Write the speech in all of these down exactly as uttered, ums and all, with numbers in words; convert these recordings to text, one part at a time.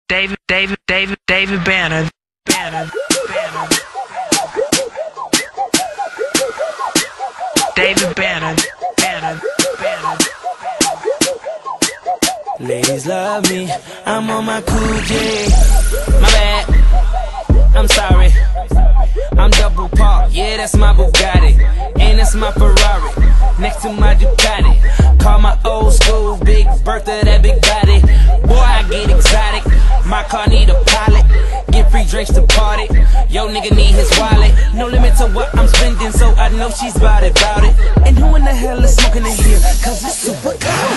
David, David, David, David Banner, Banner, Banner. David Banner, Banner, Banner. Ladies love me, I'm on my cool J. My bad, I'm sorry. I'm double parked, yeah, that's my Bugatti. And that's my Ferrari, next to my Ducati. Call my old school Big Bertha, that big body. Boy, I get exotic, my car need a pilot. Get free drinks to party, yo nigga need his wallet. No limit to what I'm spending, so I know she's bout it, bout it. And who in the hell is smoking in here, cause it's super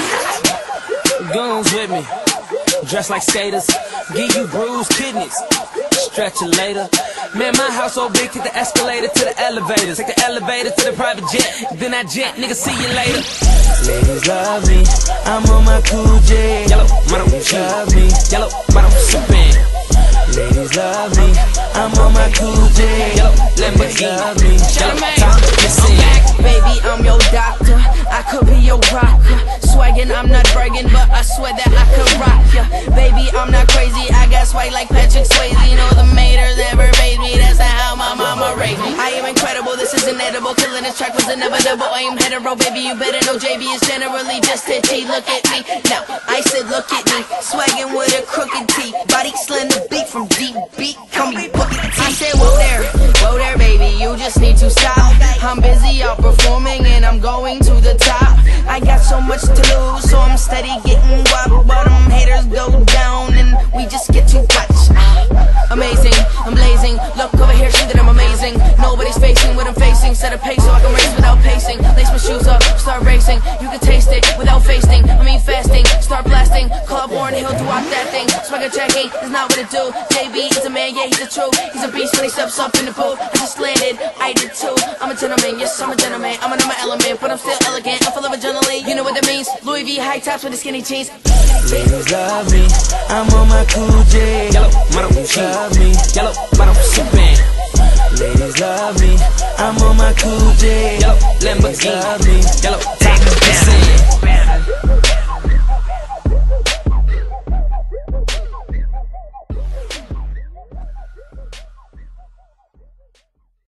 cold. Guns with me, dressed like skaters, give you bruised kidneys, stretch it later. Man, my house so big, take the escalator to the elevators, take the elevator to the private jet, then I jet, nigga, see you later. Ladies love me, I'm on my cool J. Yellow, model, love me, yellow, model, sippin'. Ladies love me, I'm on my cool J. Yellow, Lamborghini, love me, yellow, top, listen. Baby, I'm your doctor, I could be your rocker. Swaggin', I'm not bragging, but I swear that I could rock ya. Baby, I'm not crazy, I got swag like Patrick Swayze. You know the haters never made me, that's how my mama raised me. I am incredible, this is inedible, killing this track was inevitable. I am hetero, baby, you better know J B is generally just hitchy. Look at me, now I said look at me, swaggin' with a crooked T, body slender beat from deep beat, call me Bookie T. I said whoa there, whoa there, baby, you just need to stop. I'm busy out performing and I'm going to the top. I got so much to lose, so I'm steady getting wop. But them haters go down and we just get too much. Amazing, I'm blazing, look over here, see that I'm amazing. Nobody's facing what I'm facing, set a pace so I can race without pacing. Lace my shoes up, start racing, you can taste it without fasting. I mean fasting, start blasting, Club Warren Hill, do out that thing. Swagger checking, is not what it do. J B is a man, yeah, he's the truth. He's a beast when he steps up in the booth. I just landed, I did too. I'm a gentleman, yes, I'm a gentleman. I'm in my element, but I'm still elegant. I'm full of adrenaline, you know what that means. Louis V high tops with the skinny jeans. Ladies love me, I'm on my cool J. Yellow, model, love me, yellow, model, sippin'. Ladies love me, I'm on my cool J. Yellow, Lamborghini, love me, yellow.